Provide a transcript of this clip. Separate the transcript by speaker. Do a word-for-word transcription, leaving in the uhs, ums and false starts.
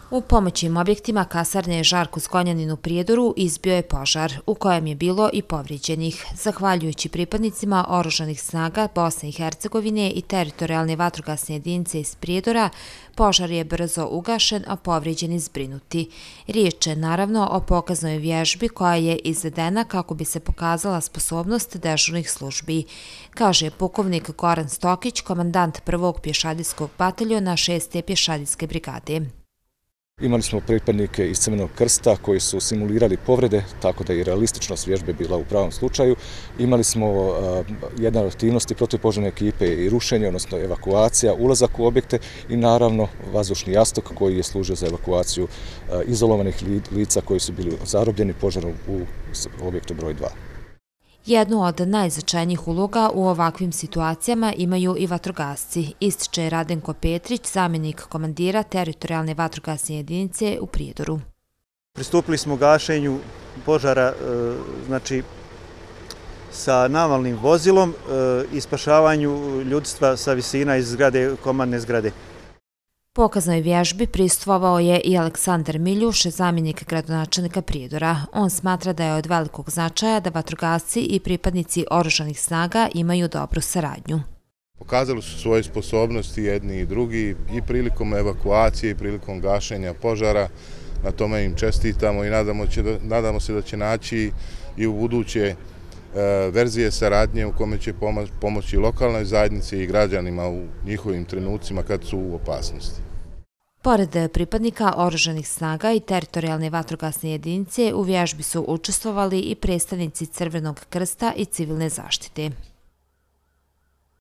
Speaker 1: U pomoćnim objektima kasarne Žarko Zgonjanin u Prijedoru izbio je požar, u kojem je bilo i povrijeđenih. Zahvaljujući pripadnicima oružanih snaga Bosne i Hercegovine i teritorijalne vatrogasne jedinice iz Prijedora, požar je brzo ugašen, a povrijeđeni zbrinuti. Riječ je naravno o pokaznoj vježbi koja je izvedena kako bi se pokazala sposobnost dežurnih službi, kaže pukovnik Goran Stokić, komandant prvog pješadijskog bataljona šeste pješadijske brigade.
Speaker 2: Imali smo pripadnike iz Crvenog krsta koji su simulirali povrede, tako da je i realističnost vježbe bila u pravom slučaju. Imali smo jedna od aktivnosti protivpožarne ekipe i rušenje, odnosno evakuacija, ulazak u objekte i naravno vazdušni jastuk koji je služio za evakuaciju izolovanih lica koji su bili zarobljeni požarom u objektu broj dva.
Speaker 1: Jednu od najznačajnijih uloga u ovakvim situacijama imaju i vatrogasci, ističe Radenko Petrić, zamjenik komandira teritorijalne vatrogasne jedinice u Prijedoru.
Speaker 3: Pristupili smo gašenju požara znači, sa navalnim vozilom i spašavanju ljudstva sa visina iz zgrade, komandne zgrade.
Speaker 1: Pokaznoj vježbi prisustvovao je i Aleksandar Miljuš, zamjenik gradonačelnika Prijedora. On smatra da je od velikog značaja da vatrogasci i pripadnici oružanih snaga imaju dobru saradnju.
Speaker 4: Pokazali su svoje sposobnosti jedni i drugi i prilikom evakuacije i prilikom gašenja požara. Na tome im čestitamo i nadamo se da će naći i u buduće verzije saradnje u kome će pomoći lokalnoj zajednici i građanima u njihovim trenucima kad su u opasnosti.
Speaker 1: Pored pripadnika oružanih snaga i teritorijalne vatrogasne jedinice, u vježbi su učestvovali i predstavnici Crvenog krsta i civilne zaštite.